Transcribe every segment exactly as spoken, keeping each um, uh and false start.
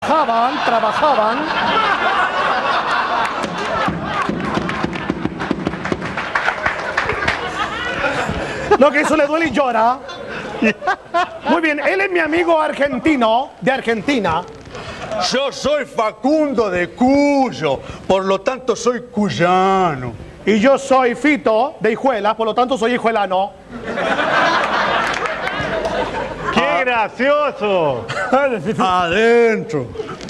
trabajaban, trabajaban. No, que eso le duele y llora. Muy bien, él es mi amigo argentino, de Argentina. Yo soy Facundo de Cuyo, por lo tanto soy cuyano. Y yo soy Fito de Hijuela, por lo tanto soy hijuelano. ¡Qué gracioso! Adentro.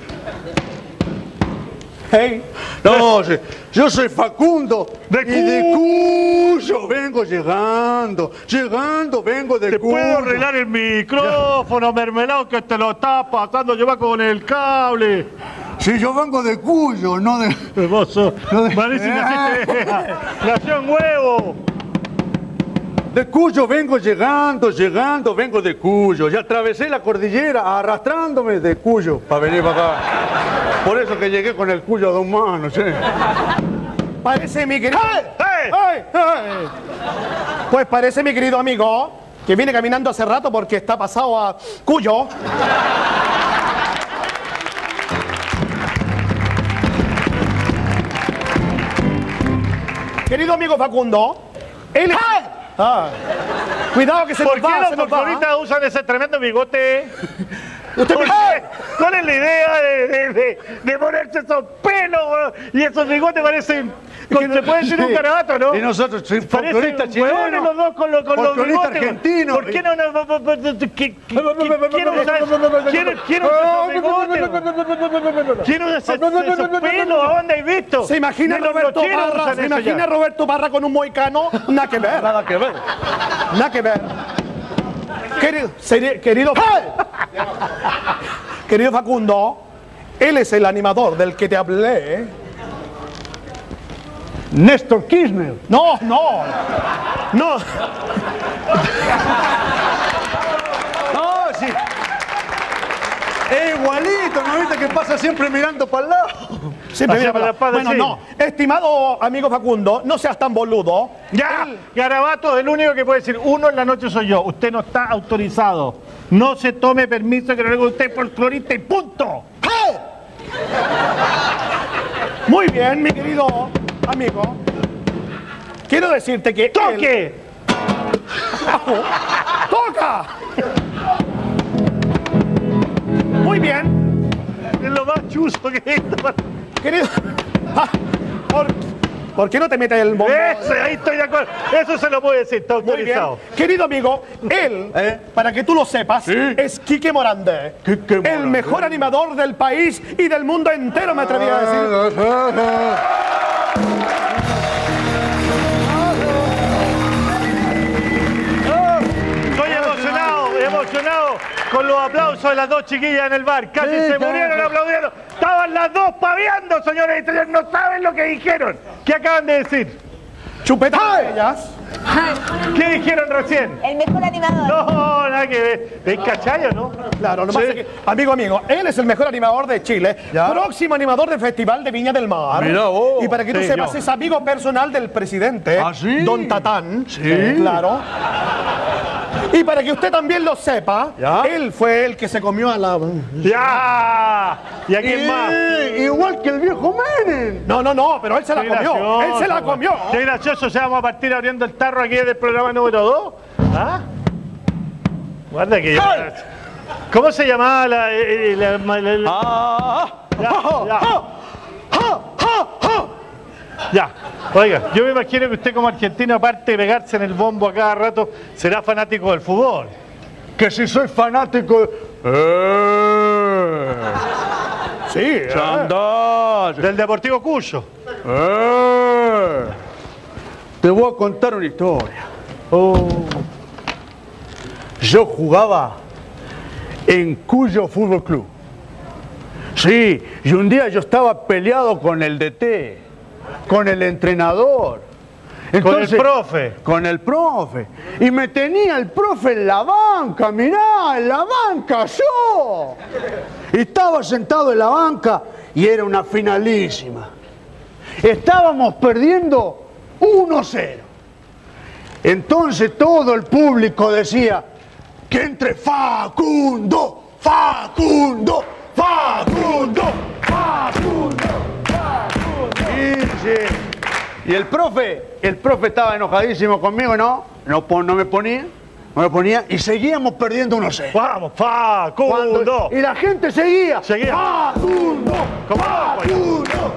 Hey. No, sí, yo soy Facundo De y de Cuyo vengo llegando, llegando vengo de ¿Te Cuyo. puedo arreglar el micrófono, mermelado, que te lo está pasando? Lleva con el cable. Sí, yo vengo de Cuyo, no de... Hermoso. No de- Parece que así te nació un huevo. De Cuyo vengo llegando, llegando, vengo de Cuyo. Ya atravesé la cordillera arrastrándome de Cuyo para venir para acá. Por eso que llegué con el Cuyo a dos manos, ¿sí? Parece mi querido... ¡Hey! ¡Ay! ¡Ay! Pues parece mi querido amigo que viene caminando hace rato porque está pasado a Cuyo. Querido amigo Facundo, él... Ah, cuidado que se ¿Por nos qué va, los se nos va. folcloristas usan ese tremendo bigote? Usted ¿Por me- qué? ¿Cuál es la idea de, de, de, de ponerse esos pelos, weón? Y esos bigotes parecen... con- se puede decir un garabato, ¿no? Y nosotros, sí, folcloristas Parecen hueones chilenos, los dos con, lo- con los folcloristas bigotes. argentinos. ¿Por qué no? no, no, no, no, no, que- que- que- ¿Quién usa quién- quién usa esos bigotes? ¿Quién usa esos, esos pelos? ¿A dónde hay visto? Se imagina Ni los Roberto rocheros Parra, usan se eso imagina ya. Roberto Parra con un moicano, nada que ver. Nada que ver. Nada que ver. Querido, seri- querido, querido Facundo, él es el animador del que te hablé. Néstor Kirchner. No, no, no. No, sí. Es igualito, ¿no viste que pasa siempre mirando para el lado? Siempre Así mira me para la la- pasa, Bueno, sí. no. Estimado amigo Facundo, no seas tan boludo. Ya, Él- Garabato, el único que puede decir uno en la noche soy yo. Usted no está autorizado. No se tome permiso que no le guste usted folclorista y punto. Muy bien, mi querido amigo. Quiero decirte que él- ¡Toque! ¡Toca! Muy bien, Es lo más chuzo que he visto. querido. Ah, ¿Por, ¿por qué no te metes el bombo? Eso, ahí estoy de acuerdo. Eso se lo puedo decir, está Muy bien. autorizado. Querido amigo, él, ¿Eh? para que tú lo sepas, Sí. es Quique Morandé. Quique El Morandé. mejor animador del país y del mundo entero, me atreví a decir. Estoy emocionado, emocionado con los aplausos de las dos chiquillas en el bar. Casi Sí, se claro. murieron aplaudiendo. Estaban las dos paviando, señores y señores. No saben lo que dijeron. ¿Qué acaban de decir? Chupetas de ellas. ¿Qué dijeron recién? El mejor animador. No, nada que ver. ¿Veis cachayo, no? Claro, lo Sí. más es que, amigo, amigo, él es el mejor animador de Chile, Ya. próximo animador del Festival de Viña del Mar. Mira vos. Y para que tú Sí, sepas, yo. es amigo personal del presidente, ¿Ah, sí? Don Tatán. Sí. Claro. Y para que usted también lo sepa, Ya. él fue el que se comió a la... ¡Ya! ¿Y a quién más? Eh, Igual que el viejo Menem. No, no, no, pero él se la Qué comió. gracioso, Él se la güey. comió. Qué gracioso, o sea, vamos a partir abriendo el tarro aquí del programa número dos. ¿Ah? Guarda que yo... ¿Cómo se llamaba la... eh, la- la- la- Ah, Ya, ya. Ya, oiga, yo me imagino que usted como argentino, aparte de pegarse en el bombo a cada rato, será fanático del fútbol. que si soy fanático de... Eh, Sí. ¿eh? Chandalle. Del Deportivo Cuyo. Eh. Te voy a contar una historia. Oh. Yo jugaba en Cuyo Fútbol Club. Sí, y un día yo estaba peleado con el D T, con el entrenador. Con el profe. Con el profe. Y me tenía el profe en la banca, mirá, en la banca yo. Y estaba sentado en la banca y era una finalísima. Estábamos perdiendo uno cero. Entonces todo el público decía que entre Facundo, Facundo, Facundo. Facundo, Facundo, Facundo. Sí, sí. Y el profe, el profe estaba enojadísimo conmigo, ¿no? No, pon- no me ponía, no me ponía, y seguíamos perdiendo uno cero. Vamos, Facundo. Cuando- y la gente seguía. Seguía. Facundo, ¿Cómo? Facundo.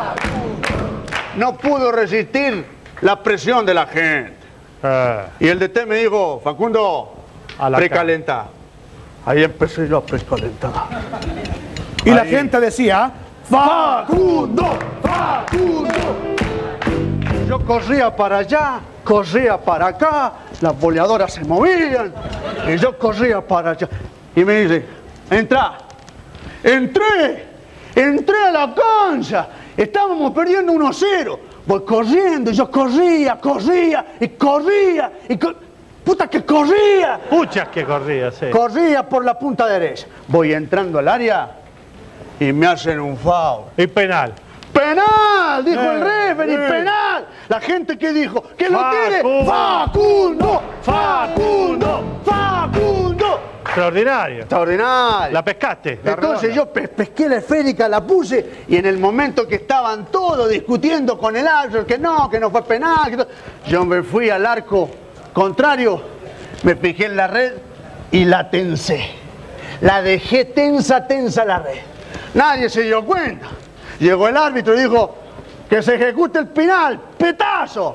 No pudo resistir la presión de la gente. Eh, Y el D T me dijo, Facundo, A la precalenta. Ahí empecé yo a precalentar. Y la Ahí. gente decía, Facundo, Facundo. Yo corría para allá, corría para acá, las boleadoras se movían, y yo corría para allá. Y me dice, entra. Entré, entré a la cancha. Estábamos perdiendo uno cero. Voy corriendo, y yo corría, corría, y corría, y co- puta que corría. Puchas que corría, sí. Corría por la punta derecha. Voy entrando al área y me hacen un foul. Y penal. ¡Penal! Dijo Eh, el referee, eh. penal. La gente que dijo, que lo Facundo. tire. Facundo, Facundo, Facundo. Extraordinario. Extraordinario. La pescaste. la Entonces redonda. yo pe- pesqué la esférica, la puse, y en el momento que estaban todos discutiendo con el árbitro, que no, que no fue penal, que to- yo me fui al arco contrario, me fijé en la red y la tensé. La dejé tensa, tensa la red. Nadie se dio cuenta. Llegó el árbitro y dijo, que se ejecute el penal, petazo.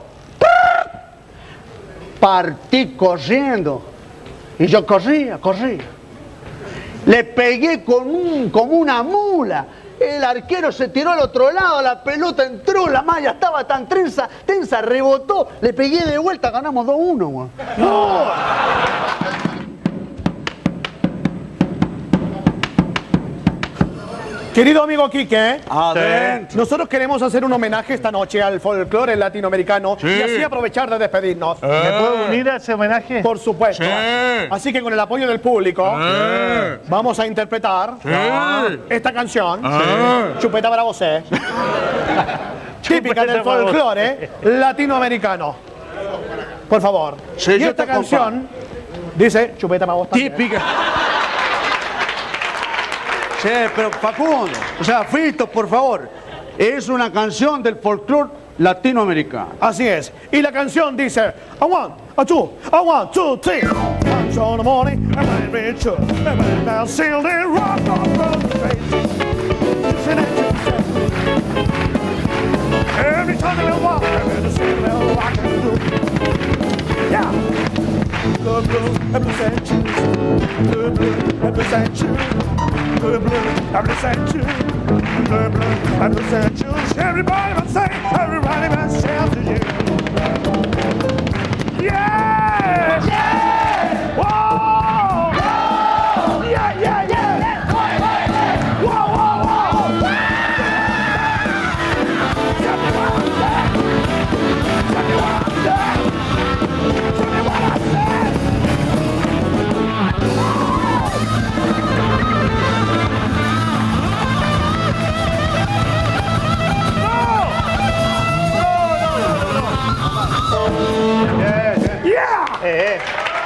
Partí corriendo. Y yo corría, corría. Le pegué con un, como una mula. El arquero se tiró al otro lado, la pelota entró, la malla estaba tan tensa, tensa, rebotó. Le pegué de vuelta, ganamos dos uno, güey. Querido amigo Quique, Adentro. nosotros queremos hacer un homenaje esta noche al folclore latinoamericano y así aprovechar de despedirnos. ¿Me puedo unir a ese homenaje? Por supuesto. Sí. Así que con el apoyo del público vamos a interpretar esta canción, Chupeta para vos, típica del Chupeta para vos. folclore latinoamericano. Por favor. Sí, y yo esta te canción dice Chupeta para vos también. Típica. Sí, pero Facundo, o sea, Fito, por favor, es una canción del folclore latinoamericano. Así es. Y la canción dice, a one, a two, a one, two, three. Punch on the morning, I might be sure. Now sail the rock on the street. Every time they walk, every single rock and do. Yeah. The blue, represent you. The blue, represent you. The blue, represent you. The blue, represent you. Everybody must say, everybody must shout to you. Yeah! Yeah! Whoa! Whoa! Yeah, yeah, yeah! Whoa, whoa, whoa! Tell me what I said! Tell me what I said! Tell me what I said! Yeah! Eh, eh.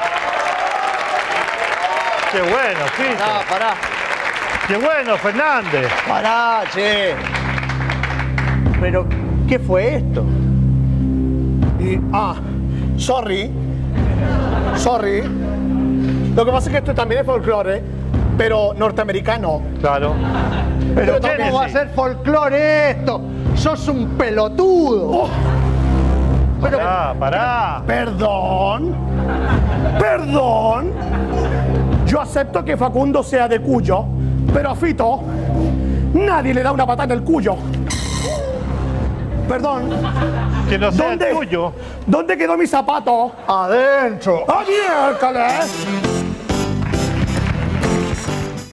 Qué bueno, Fito. Pará, pará, Qué bueno, Fernández. pará, che. Pero, ¿qué fue esto? Y, ah, sorry, sorry. Lo que pasa es que esto también es folclore, pero norteamericano. Claro. Pero ¿Qué ¿cómo va a decís? ser folclore esto? Sos un pelotudo. Pero, Pará, pará. Perdón, perdón. Yo acepto que Facundo sea de Cuyo, pero a Fito nadie le da una patada en el Cuyo. Perdón. Que no sea ¿Dónde, tuyo. ¿Dónde quedó mi zapato? adentro. ¡Ah, miércoles!